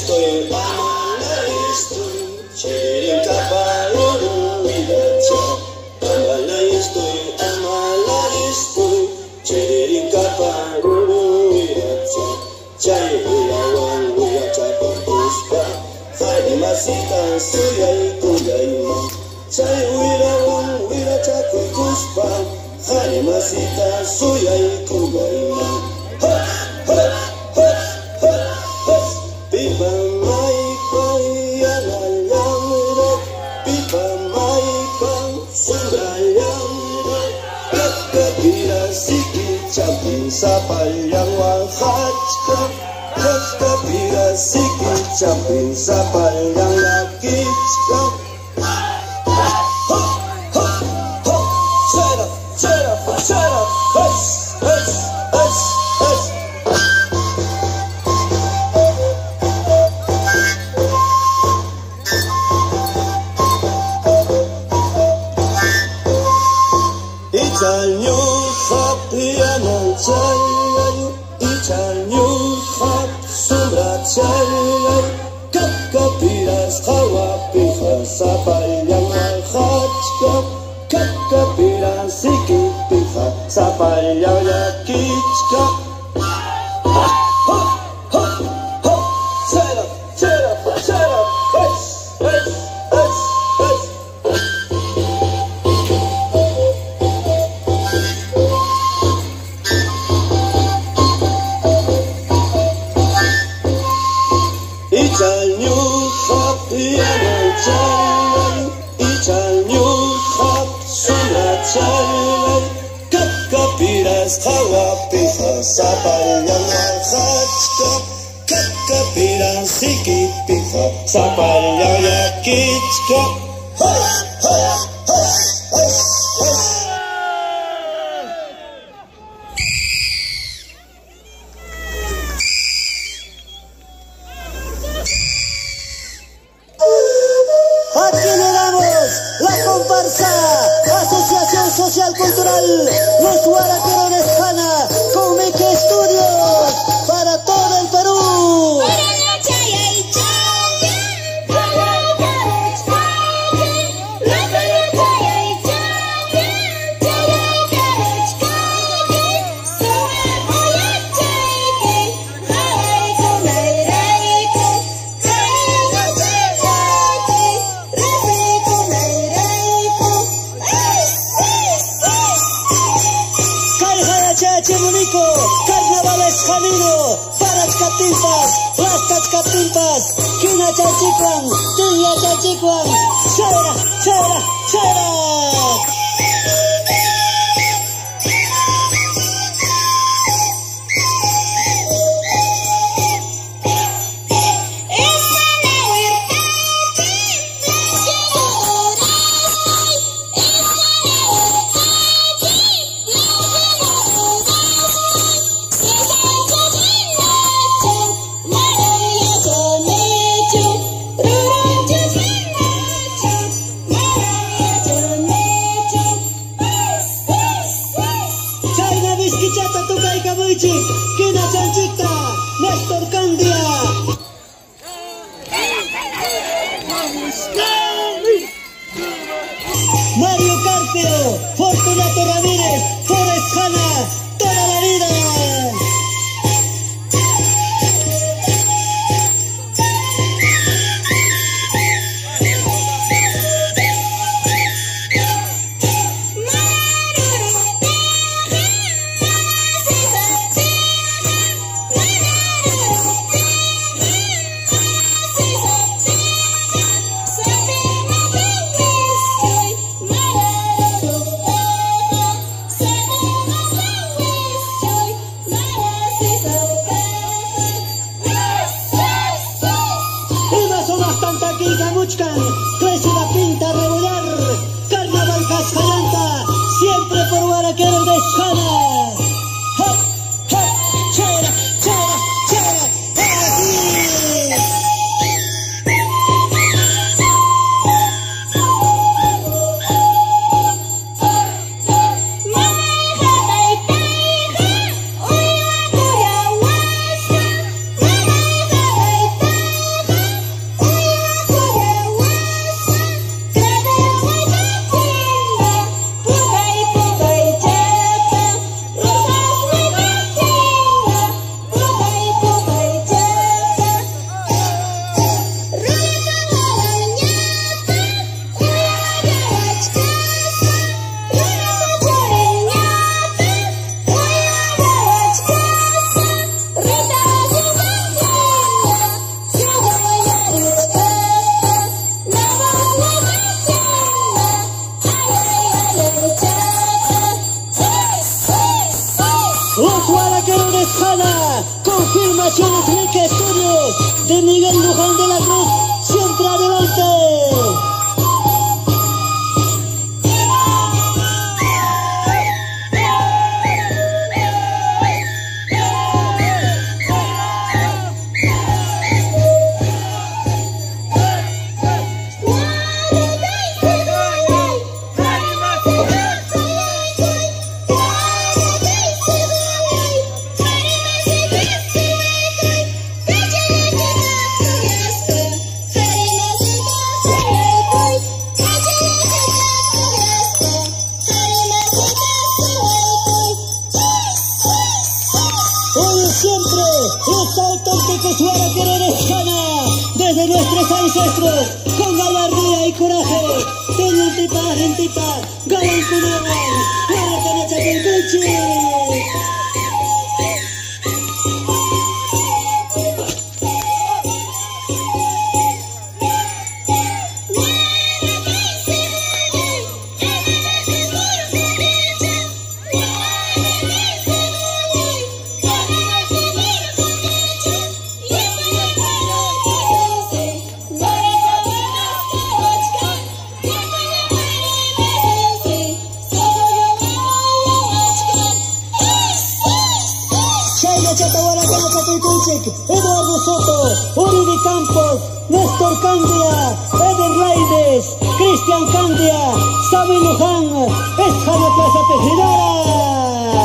estoy, amala estoy, chiririn kaparuru iracha. Amala estoy, chiririn kaparuru iracha. Chay uyawan uyacha puspa, hari masita suyay kuyayma. Chay uyawan uyacha puspa, hari masita suyay kuyayma. Pipa mai payanayamre, pipa mai pan sundayamre. Kakapira siki champin sapayang wahachka. Kakapira siki champin sapayang lakichka. Chera, It's a new happy and it's a new happy sumbrachai. Kakapiras hawapijas sapayang wahachka. Kakapiras sikipija sapayang yakichka. Chera, It's a new happy and it's a new happy sumbrachai. Kakapiras hawapijas sapayang wahachka. Kakapiras sikipija sapayang yakichka. Aquí le damos la comparsa, Asociación Social Cultural Los Guaraqueros Jana, con Meque Estudios, para todo el Perú. Chemunico, carnavales Jamino, Paras Catimpas, Rastas Catimpas, Quina Chachicuan, Tuya Chachicuan, Chera. Kichata Tukay Kabuichik, Kina Chanchita, Néstor Candia. Mario Carpio, Fortunato Ramírez, Forest Jana, toda la vida. Los Guaraqueros de Escana, confirmaciones Mica Studios de Miguel Luján de la Cruz, siempre adelante. Siempre los auténticos Guaraqueros de Escana, desde nuestros ancestros, con gallardía y coraje, tenían tipa, galan cunaban, Guaracana Chapulcuchi. Eduardo Soto, Uribe Campos, Néstor Candia, Eder Raides, Cristian Candia, Sabi Luján, Escana Plaza Tejidora.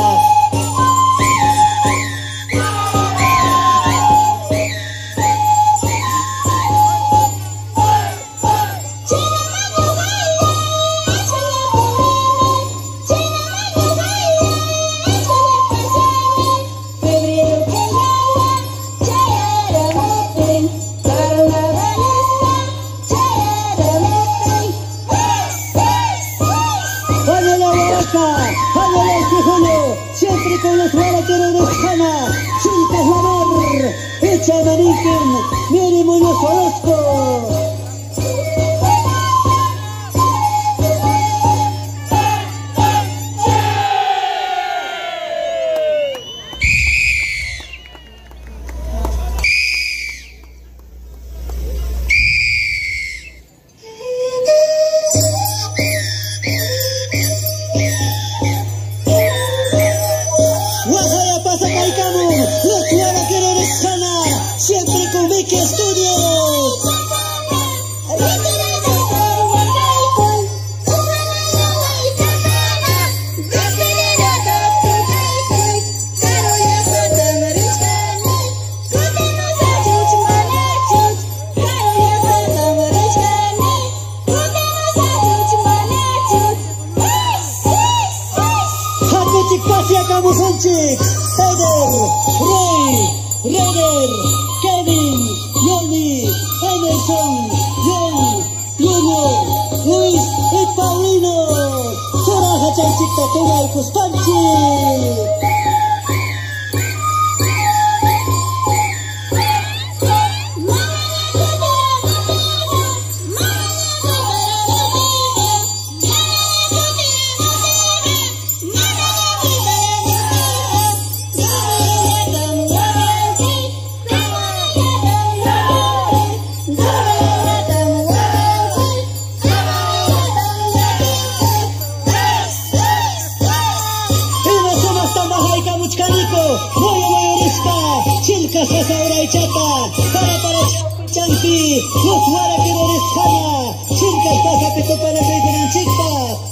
Siempre con los Guaraqueros de Escana, Chilcas Lamar, Echa Maniquín, Miri Muñoz Orozco. Los Guaraqueros de Escana, siempre con Mica Studios. Hakuchik Pasia Kamusanchik, Eder, Roy, Reder, Kevin, Yoni, Emerson, John, Junior, Luis y Paulino. Soraja Chanchita Tonal Cuspanchi. Chilcas Sasaura y Chata, para Chanti, los Guaraqueros de Escana, Chilcas Pasa Pico para Chica.